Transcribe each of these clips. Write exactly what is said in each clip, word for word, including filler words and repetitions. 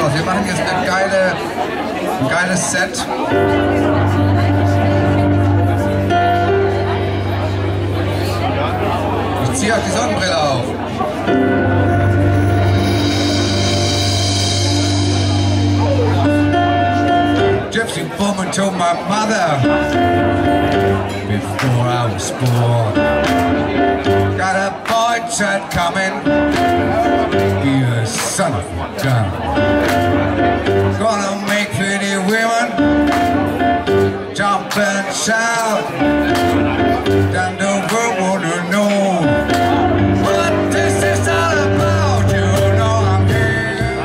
aus. Wir machen jetzt eine geile, ein geiles Set. Ich ziehe auch die Sonnenbrille auf. Gypsy woman told my mother before I was born, got a boy child coming, be a son of a gun. Gonna make pretty women jump and shout, then the world wanna know what this is all about. You know I'm here.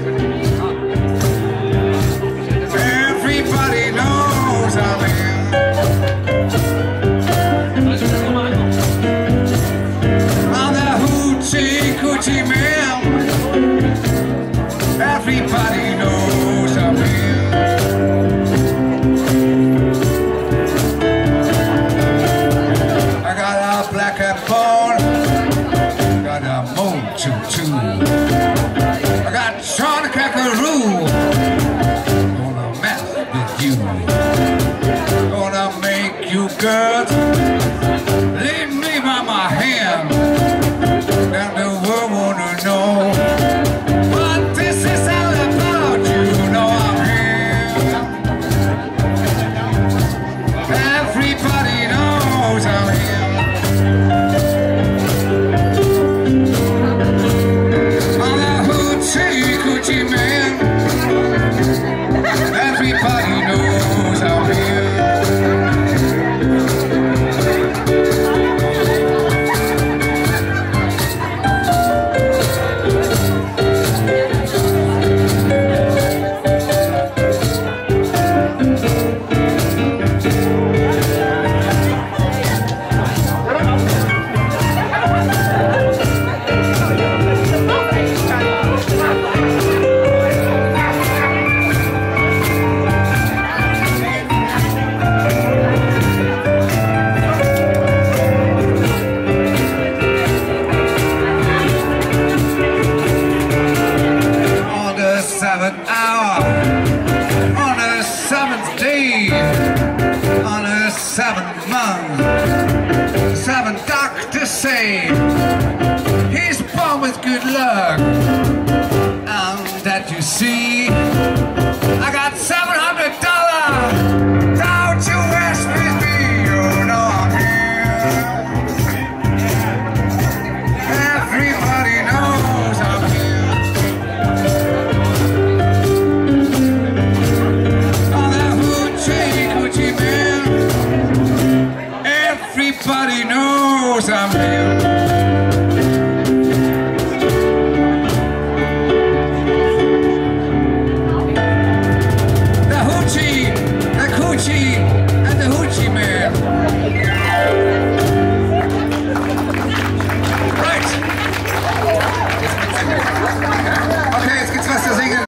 Everybody knows I'm here. I'm the hoochie coochie man. Everybody knows I'm here. I got a black and bone, got a moon choo choo. I got Sean Kakaroo, gonna mess with you, gonna make you good. Lead me by my hand, then the world wanna know what this is all about. You know I'm here. Everybody knows I'm here. I'm a hoochie coochie man. Everybody knows I'm here. Seventh hour, on the seventh day, on the seventh month, seven doctors say he's born with good luck, and that you see, I got seven hundred dollars. Don't you ask with me, you know I'm here. Everybody knows I'm here. Everybody knows I'm here.